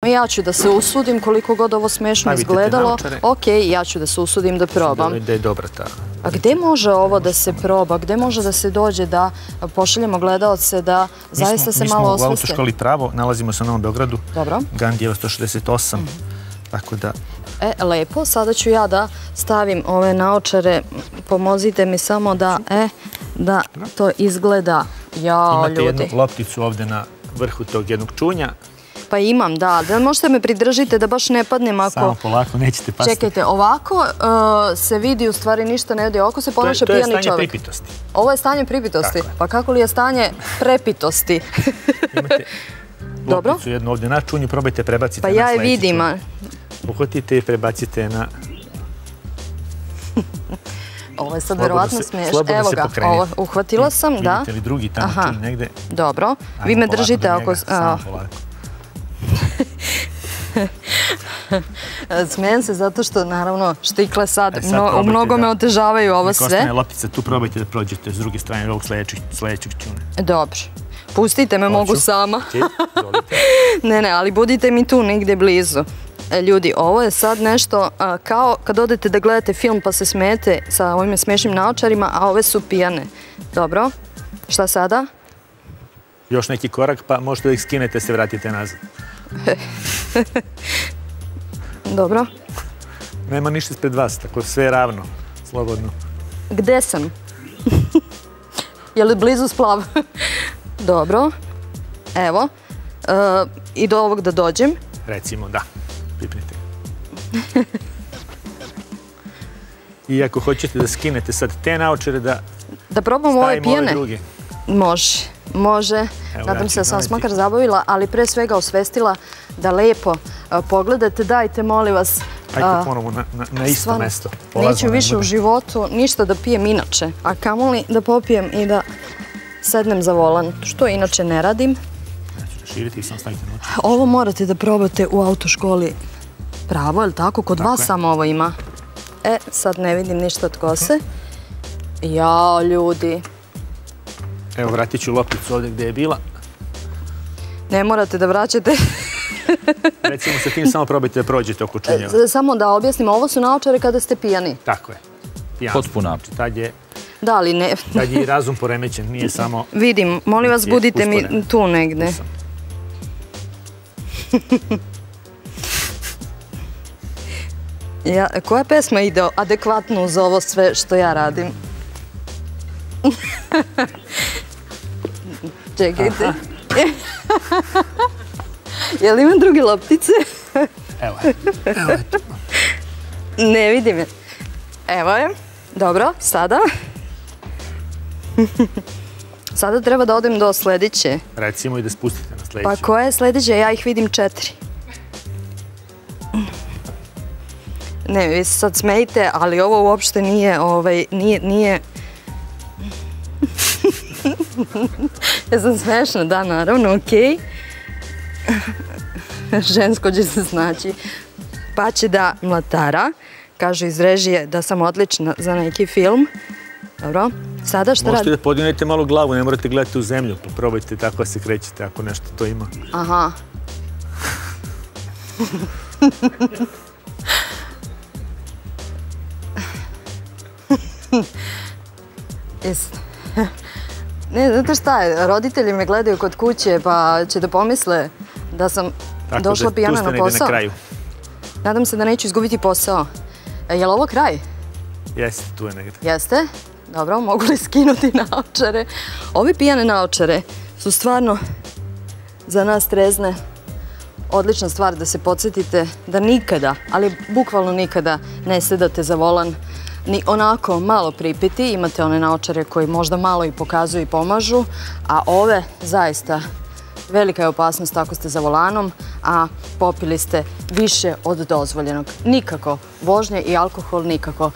Ja ću da se usudim, koliko god ovo smešno izgledalo. Ok, ja ću da se usudim da probam. Da je dobra ta. A gde može ovo da se proba? Gde može da se dođe da pošaljemo gledalce da zaista se malo osveste? Mi smo u autoškoli Pravo, nalazimo se u Novom Beogradu. Dobro. Gandijeva 168. Tako da... Lepo, sada ću ja da stavim ove naočare. Pomozite mi samo da to izgleda. Imate jednu lopticu ovde na vrhu tog jednog čunja. Pa imam, da. Da možete me pridržite da baš ne padnem ako... Samo polako, nećete pasti. Čekajte, ovako se vidi, u stvari ništa ne vidi. Oko se ponaša pijani čovjek. To je stanje pripitosti. Ovo je stanje pripitosti? Pa kako li je stanje prepitosti? Imate lopticu jednu ovdje na čunju, probajte prebacite na sledeći čunj. Pa ja je vidim. Uhvatite i prebacite na... Ovo je sad verovatno smiješno. Evo ga, uhvatila sam, da. Vidite li drugi tamo čunj negde? Dobro. Vi me držite ako... Samo polako. Smijem se zato što, naravno, štikle sad mnogo me otežavaju ovo sve. Neka ostane loptica, tu probajte da prođete s druge strane ovog sledećeg čuna. Dobro. Pustite me, mogu sama. Ne, ali budite mi tu negdje blizu. Ljudi, ovo je sad nešto kao kad odete da gledate film pa se smijete sa ovim smiješnim naočarima, a ove su pijane. Dobro. Šta sada? Još neki korak, pa možete da ih skinete, se vratite nazad. Dobro. Nema ništa ispred vas, tako sve je ravno, slobodno. Gde sam? Je li blizu splav? Dobro. Evo. I do ovog da dođem? Recimo, da. Pipnite. I ako hoćete da skinete sad te naočare, da probamo ove pijane? Stavimo ove druge. Može. Nadam se da sam vas makar zabavila, ali pre svega osvestila da lepo pogledate. Dajte, molim vas... Ajde ponovo na isto mesto. Neću više u životu ništa da pijem inače, a kamoli da popijem i da sednem za volan, što inače ne radim. Širite i sam stavite na oči. Ovo morate da probate u autoškoli Pravo, je li tako? Kod vas samo ovo ima. Sad ne vidim ništa od kose. Jao, ljudi. Evo, vratit ću lopticu ovdje gdje je bila. Ne morate da vraćate. Recimo sa tim samo probajte da prođete oko čunjeva. Samo da objasnim, ovo su naočare kada ste pijani. Tako je. Potpuno. Tad je... Da, ali ne... Tad je i razum poremećen, nije samo... Vidim, molim vas, budite mi tu negde. Koja pesma ide adekvatno uz ovo sve što ja radim? Čekajte. Je li imam druge loptice? Evo je. Ne vidim je. Evo je. Dobro, sada. Sada treba da odem do sljedeće. Recimo i da spustite na sljedeće. Pa koja je sljedeća? Ja ih vidim 4. Ne, vi se sad smejite, ali ovo uopšte nije... Ja sam smešna, da, naravno, okej. Žensko će se snaći. Pa će da mlatara. Kažu iz režije da sam odlična za neki film. Dobro, sada šta radi? Možete da podignete malo glavu, ne morate gledati u zemlju, pa probajte tako da se krećete ako nešto to ima. Aha. Ne, znate šta je, roditelji me gledaju kod kuće pa će da pomisle da sam došla pijana na posao. Nadam se da neću izgubiti posao. Je li ovo kraj? Jeste, tu je negdje. Jeste? Dobro, mogu li skinuti naočare? Ove pijane naočare su stvarno za nas trezne odlična stvar da se podsjetite da nikada, ali bukvalno nikada ne sedate za volan ni onako malo pripiti. Imate one naočare koji možda malo i pokazuju i pomažu, a ove zaista velika je opasnost ako ste za volanom, a popili ste više od dozvoljenog. Nikako vožnje i alkohol nikako